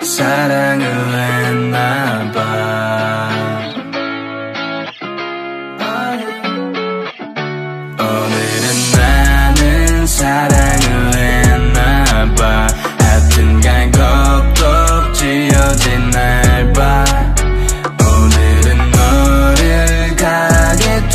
사랑을 했나봐. 오늘은 나는 사랑을 했나봐. 하여튼간 겁도 지어진 날 봐. 오늘은 너를 가게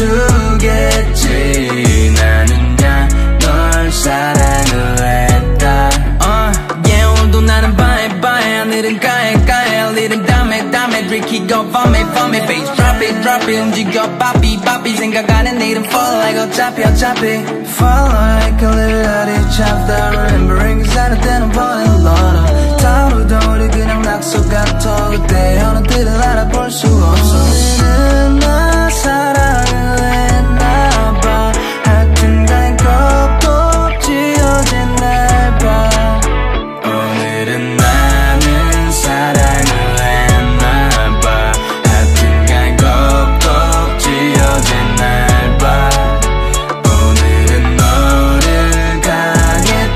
두겠지. 나는야 널 사랑을 했다. Yeah, 오늘도 나는 바에 하늘은 까에 일일은 담에 들키고 밤에 bass drop it 움직여 바삐 생각 안 해 내일은 fall like 어차피 fall like a little chapter remembering 사는 때는 보낸 low 타오르던 우리 그냥 낙서 같아 그때 어느 때를 알아볼 수 없어. 오늘은 나 사랑을 했나봐. 하여튼간 겁도 지어진 날 봐. 오늘은 나는 사랑을 했나봐. 하여튼간 겁도 지어진 날 봐. 오늘은 너를 가게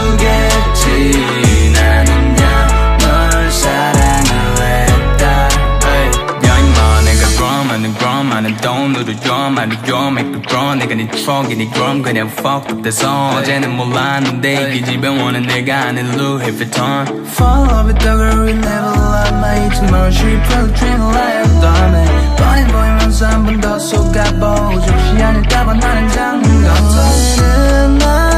두겠지. 나는야 널 사랑을 했다. 야 임마 내가 그럼 하는 돈으로 말이죠 make the grow. 내가 네 추억이니 그럼 그냥 fuck up the song. 어제는 몰랐는데 이 집에 오는 내가 아는 Louis Vuitton. Fall in love with the girl we never loved. 나 잊지마 she probably dream like 다음에 뻔히 보이면서 한 번 더 속아보죠. 혹시 아닐까봐 나는 장난 같아. 오늘은 나